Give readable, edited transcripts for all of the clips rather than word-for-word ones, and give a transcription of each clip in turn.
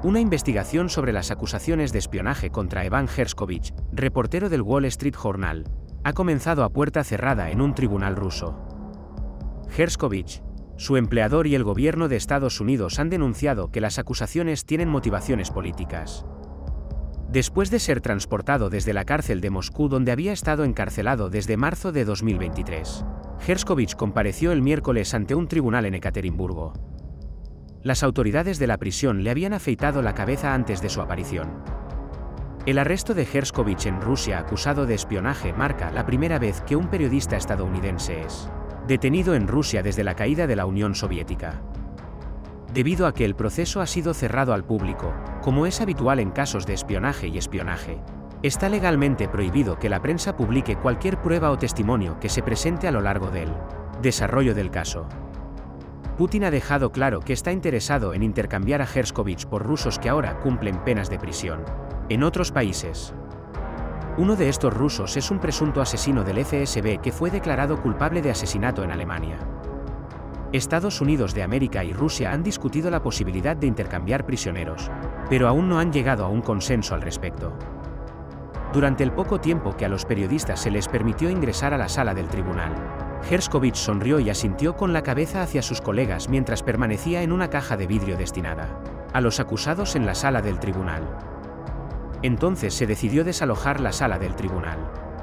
Una investigación sobre las acusaciones de espionaje contra Evan Gershkovich, reportero del Wall Street Journal, ha comenzado a puerta cerrada en un tribunal ruso. Gershkovich, su empleador y el gobierno de Estados Unidos han denunciado que las acusaciones tienen motivaciones políticas. Después de ser transportado desde la cárcel de Moscú donde había estado encarcelado desde marzo de 2023, Gershkovich compareció el miércoles ante un tribunal en Ekaterimburgo. Las autoridades de la prisión le habían afeitado la cabeza antes de su aparición. El arresto de Gershkovich en Rusia acusado de espionaje marca la primera vez que un periodista estadounidense es detenido en Rusia desde la caída de la Unión Soviética. Debido a que el proceso ha sido cerrado al público, como es habitual en casos de espionaje y espionaje, está legalmente prohibido que la prensa publique cualquier prueba o testimonio que se presente a lo largo del desarrollo del caso. Putin ha dejado claro que está interesado en intercambiar a Gershkovich por rusos que ahora cumplen penas de prisión en otros países. Uno de estos rusos es un presunto asesino del FSB que fue declarado culpable de asesinato en Alemania. Estados Unidos de América y Rusia han discutido la posibilidad de intercambiar prisioneros, pero aún no han llegado a un consenso al respecto. Durante el poco tiempo que a los periodistas se les permitió ingresar a la sala del tribunal, Gershkovich sonrió y asintió con la cabeza hacia sus colegas mientras permanecía en una caja de vidrio destinada a los acusados en la sala del tribunal. Entonces se decidió desalojar la sala del tribunal.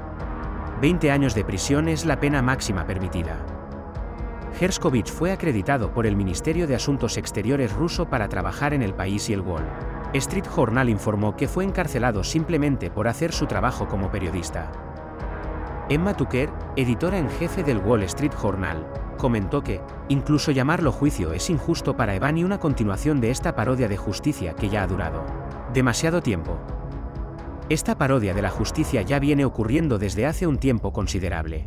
20 años de prisión es la pena máxima permitida. Gershkovich fue acreditado por el Ministerio de Asuntos Exteriores ruso para trabajar en el país y el Wall Street Journal informó que fue encarcelado simplemente por hacer su trabajo como periodista. Emma Tucker, editora en jefe del Wall Street Journal, comentó que, incluso llamarlo juicio es injusto para Evan y una continuación de esta parodia de justicia que ya ha durado demasiado tiempo. Esta parodia de la justicia ya viene ocurriendo desde hace un tiempo considerable.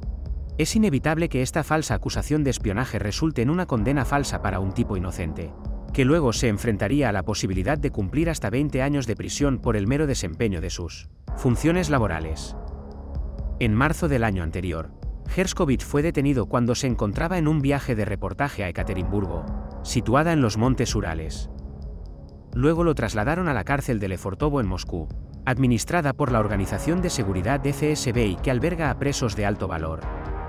Es inevitable que esta falsa acusación de espionaje resulte en una condena falsa para un tipo inocente, que luego se enfrentaría a la posibilidad de cumplir hasta 20 años de prisión por el mero desempeño de sus funciones laborales. En marzo del año anterior, Gershkovich fue detenido cuando se encontraba en un viaje de reportaje a Ekaterimburgo, situada en los montes Urales. Luego lo trasladaron a la cárcel de Lefortovo en Moscú, administrada por la Organización de Seguridad FSB y que alberga a presos de alto valor.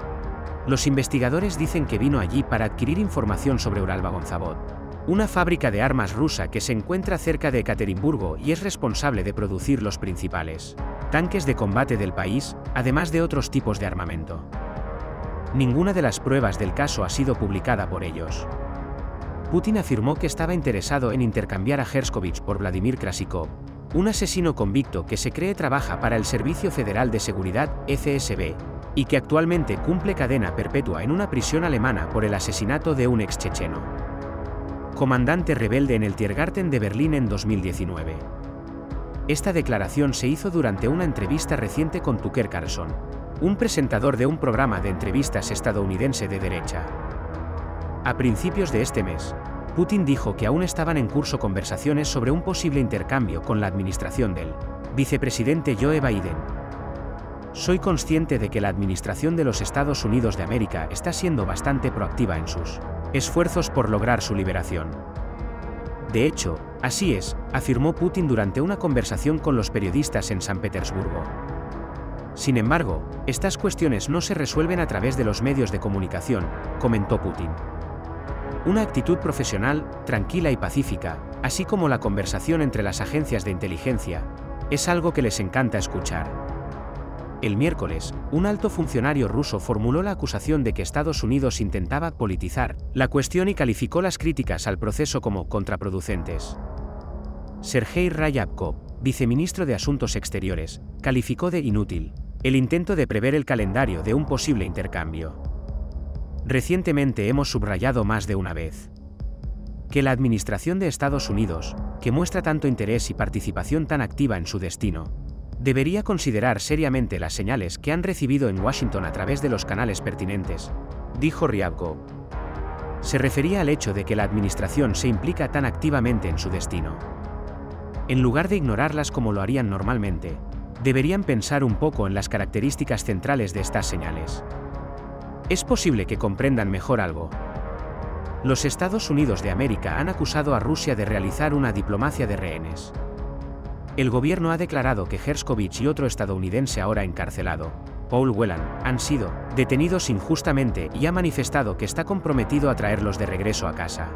Los investigadores dicen que vino allí para adquirir información sobre Uralvagonzavod, una fábrica de armas rusa que se encuentra cerca de Ekaterimburgo y es responsable de producir los principales tanques de combate del país, además de otros tipos de armamento. Ninguna de las pruebas del caso ha sido publicada por ellos. Putin afirmó que estaba interesado en intercambiar a Gershkovich por Vladimir Krasikov, un asesino convicto que se cree trabaja para el Servicio Federal de Seguridad, FSB, y que actualmente cumple cadena perpetua en una prisión alemana por el asesinato de un ex checheno comandante rebelde en el Tiergarten de Berlín en 2019. Esta declaración se hizo durante una entrevista reciente con Tucker Carlson, un presentador de un programa de entrevistas estadounidense de derecha. A principios de este mes, Putin dijo que aún estaban en curso conversaciones sobre un posible intercambio con la administración del vicepresidente Joe Biden. Soy consciente de que la administración de los Estados Unidos de América está siendo bastante proactiva en sus esfuerzos por lograr su liberación. De hecho, así es, afirmó Putin durante una conversación con los periodistas en San Petersburgo. Sin embargo, estas cuestiones no se resuelven a través de los medios de comunicación, comentó Putin. Una actitud profesional, tranquila y pacífica, así como la conversación entre las agencias de inteligencia, es algo que les encanta escuchar. El miércoles, un alto funcionario ruso formuló la acusación de que Estados Unidos intentaba politizar la cuestión y calificó las críticas al proceso como contraproducentes. Sergei Ryabkov, viceministro de Asuntos Exteriores, calificó de inútil el intento de prever el calendario de un posible intercambio. Recientemente hemos subrayado más de una vez que la administración de Estados Unidos, que muestra tanto interés y participación tan activa en su destino, debería considerar seriamente las señales que han recibido en Washington a través de los canales pertinentes, dijo Ryabkov. Se refería al hecho de que la administración se implica tan activamente en su destino. En lugar de ignorarlas como lo harían normalmente, deberían pensar un poco en las características centrales de estas señales. Es posible que comprendan mejor algo. Los Estados Unidos de América han acusado a Rusia de realizar una diplomacia de rehenes. El gobierno ha declarado que Gershkovich y otro estadounidense ahora encarcelado, Paul Whelan, han sido detenidos injustamente y ha manifestado que está comprometido a traerlos de regreso a casa.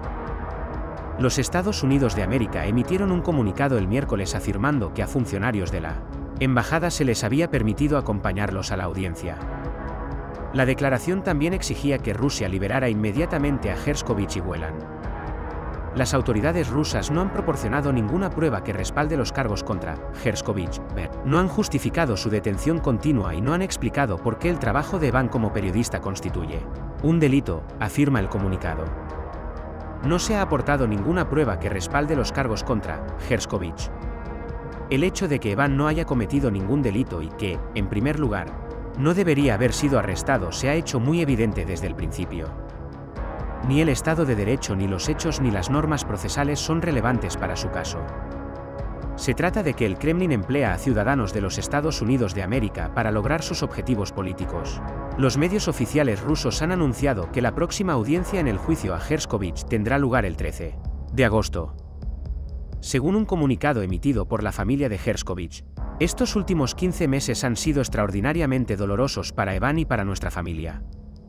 Los Estados Unidos de América emitieron un comunicado el miércoles afirmando que a funcionarios de la embajada se les había permitido acompañarlos a la audiencia. La declaración también exigía que Rusia liberara inmediatamente a Gershkovich y Whelan. Las autoridades rusas no han proporcionado ninguna prueba que respalde los cargos contra Gershkovich. No han justificado su detención continua y no han explicado por qué el trabajo de Evan como periodista constituye un delito, afirma el comunicado. No se ha aportado ninguna prueba que respalde los cargos contra Gershkovich. El hecho de que Evan no haya cometido ningún delito y que, en primer lugar, no debería haber sido arrestado se ha hecho muy evidente desde el principio. Ni el Estado de Derecho ni los hechos ni las normas procesales son relevantes para su caso. Se trata de que el Kremlin emplea a ciudadanos de los Estados Unidos de América para lograr sus objetivos políticos. Los medios oficiales rusos han anunciado que la próxima audiencia en el juicio a Gershkovich tendrá lugar el 13 de agosto. Según un comunicado emitido por la familia de Gershkovich, estos últimos 15 meses han sido extraordinariamente dolorosos para Evan y para nuestra familia.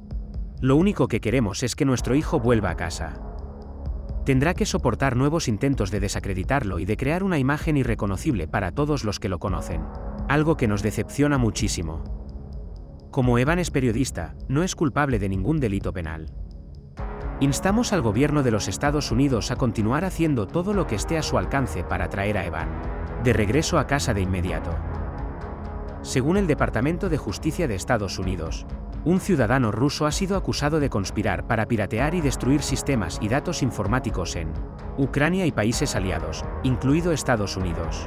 Lo único que queremos es que nuestro hijo vuelva a casa. Tendrá que soportar nuevos intentos de desacreditarlo y de crear una imagen irreconocible para todos los que lo conocen, algo que nos decepciona muchísimo. Como Evan es periodista, no es culpable de ningún delito penal. Instamos al gobierno de los Estados Unidos a continuar haciendo todo lo que esté a su alcance para traer a Evan de regreso a casa de inmediato. Según el Departamento de Justicia de Estados Unidos, un ciudadano ruso ha sido acusado de conspirar para piratear y destruir sistemas y datos informáticos en Ucrania y países aliados, incluido Estados Unidos.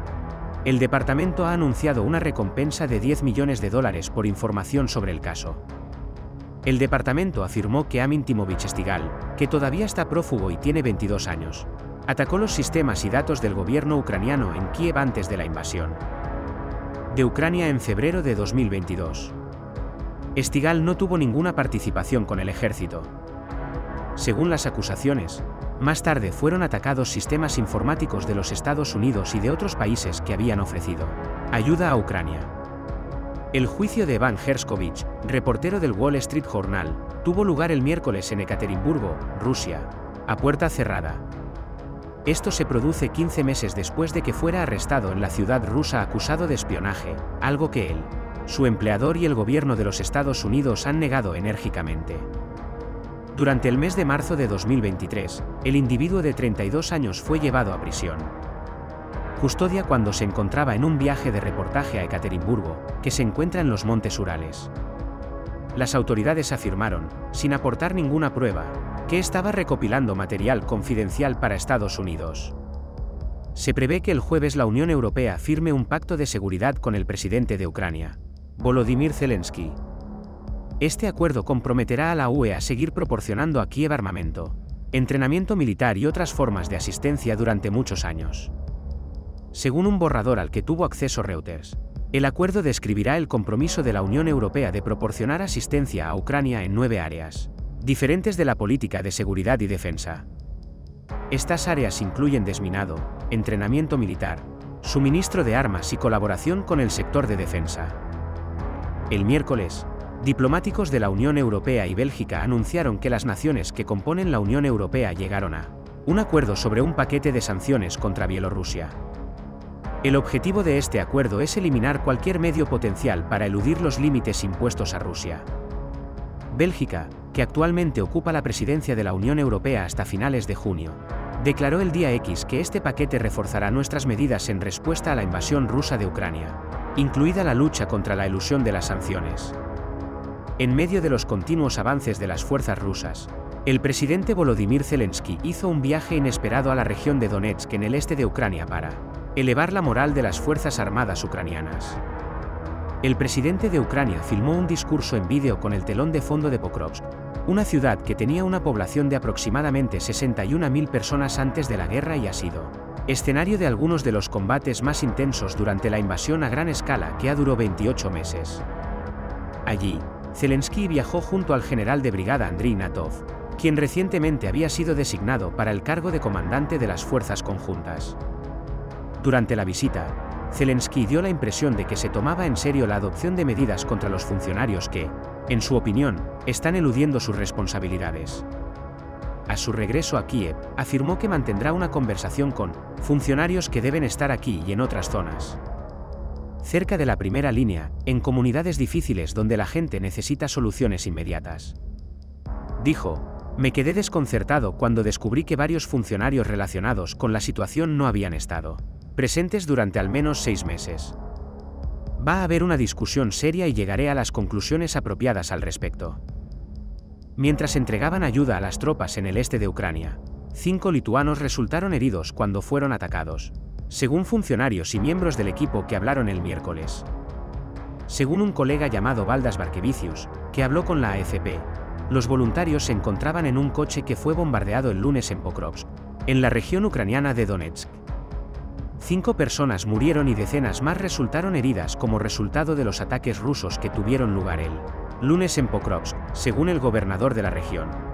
El departamento ha anunciado una recompensa de $10 millones por información sobre el caso. El departamento afirmó que Amin Timovich Stigal, que todavía está prófugo y tiene 22 años, atacó los sistemas y datos del gobierno ucraniano en Kiev antes de la invasión de Ucrania en febrero de 2022. Stigal no tuvo ninguna participación con el ejército. Según las acusaciones, más tarde fueron atacados sistemas informáticos de los Estados Unidos y de otros países que habían ofrecido ayuda a Ucrania. El juicio de Evan Gershkovich, reportero del Wall Street Journal, tuvo lugar el miércoles en Ekaterimburgo, Rusia, a puerta cerrada. Esto se produce 15 meses después de que fuera arrestado en la ciudad rusa acusado de espionaje, algo que él, su empleador y el gobierno de los Estados Unidos han negado enérgicamente. Durante el mes de marzo de 2023, el individuo de 32 años fue llevado a prisión. Custodia cuando se encontraba en un viaje de reportaje a Ekaterimburgo, que se encuentra en los Montes Urales. Las autoridades afirmaron, sin aportar ninguna prueba, que estaba recopilando material confidencial para Estados Unidos. Se prevé que el jueves la Unión Europea firme un pacto de seguridad con el presidente de Ucrania, Volodymyr Zelensky. Este acuerdo comprometerá a la UE a seguir proporcionando a Kiev armamento, entrenamiento militar y otras formas de asistencia durante muchos años. Según un borrador al que tuvo acceso Reuters, el acuerdo describirá el compromiso de la Unión Europea de proporcionar asistencia a Ucrania en 9 áreas diferentes de la política de seguridad y defensa. Estas áreas incluyen desminado, entrenamiento militar, suministro de armas y colaboración con el sector de defensa. El miércoles, diplomáticos de la Unión Europea y Bélgica anunciaron que las naciones que componen la Unión Europea llegaron a un acuerdo sobre un paquete de sanciones contra Bielorrusia. El objetivo de este acuerdo es eliminar cualquier medio potencial para eludir los límites impuestos a Rusia. Bélgica, que actualmente ocupa la presidencia de la Unión Europea hasta finales de junio, declaró el día X que este paquete reforzará nuestras medidas en respuesta a la invasión rusa de Ucrania, incluida la lucha contra la elusión de las sanciones. En medio de los continuos avances de las fuerzas rusas, el presidente Volodymyr Zelensky hizo un viaje inesperado a la región de Donetsk en el este de Ucrania para elevar la moral de las fuerzas armadas ucranianas. El presidente de Ucrania filmó un discurso en vídeo con el telón de fondo de Pokrovsk, una ciudad que tenía una población de aproximadamente 61.000 personas antes de la guerra y ha sido escenario de algunos de los combates más intensos durante la invasión a gran escala que ha durado 28 meses. Allí, Zelensky viajó junto al general de brigada Andriy Natov, quien recientemente había sido designado para el cargo de comandante de las fuerzas conjuntas. Durante la visita, Zelensky dio la impresión de que se tomaba en serio la adopción de medidas contra los funcionarios que, en su opinión, están eludiendo sus responsabilidades. A su regreso a Kiev, afirmó que mantendrá una conversación con funcionarios que deben estar aquí y en otras zonas. Cerca de la primera línea, en comunidades difíciles donde la gente necesita soluciones inmediatas. Dijo: me quedé desconcertado cuando descubrí que varios funcionarios relacionados con la situación no habían estado presentes durante al menos 6 meses. Va a haber una discusión seria y llegaré a las conclusiones apropiadas al respecto. Mientras entregaban ayuda a las tropas en el este de Ucrania, 5 lituanos resultaron heridos cuando fueron atacados, según funcionarios y miembros del equipo que hablaron el miércoles. Según un colega llamado Valdas Barkevicius, que habló con la AFP, los voluntarios se encontraban en un coche que fue bombardeado el lunes en Pokrovsk, en la región ucraniana de Donetsk. 5 personas murieron y decenas más resultaron heridas como resultado de los ataques rusos que tuvieron lugar el lunes en Pokrovsk, según el gobernador de la región.